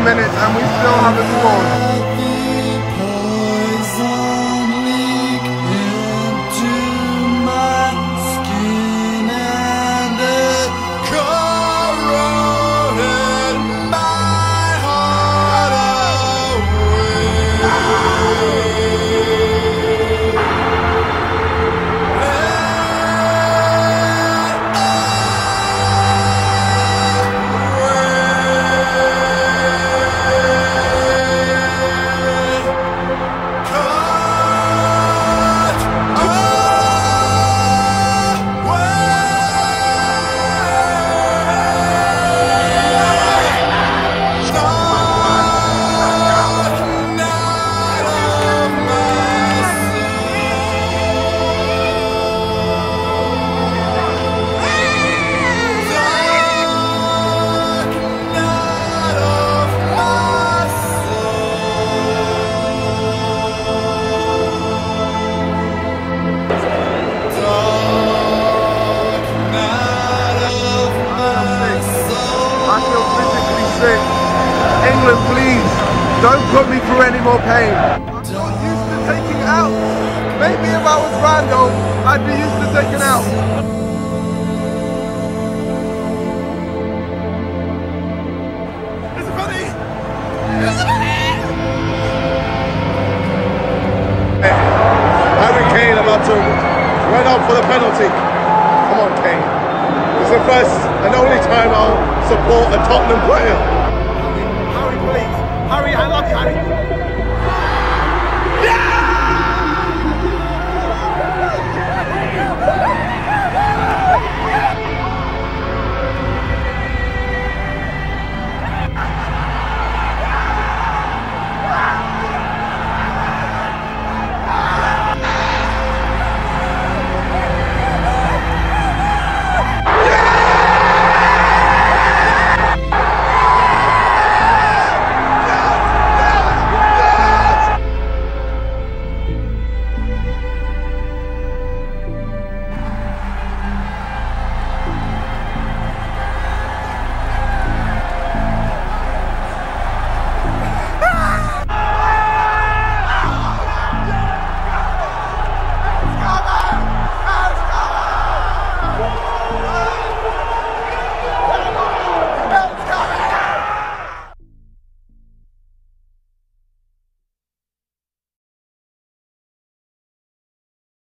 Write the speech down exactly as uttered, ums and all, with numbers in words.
minutes and we still haven't scored. England, please, don't put me through any more pain. I'm not used to taking out. Maybe if I was Randall, I'd be used to taking out. Is it funny? Is it funny? Harry Kane about to run out for the penalty. Come on, Kane. It's the first and only time I'll support a Tottenham player. Harry, please. Harry, I love you, Harry.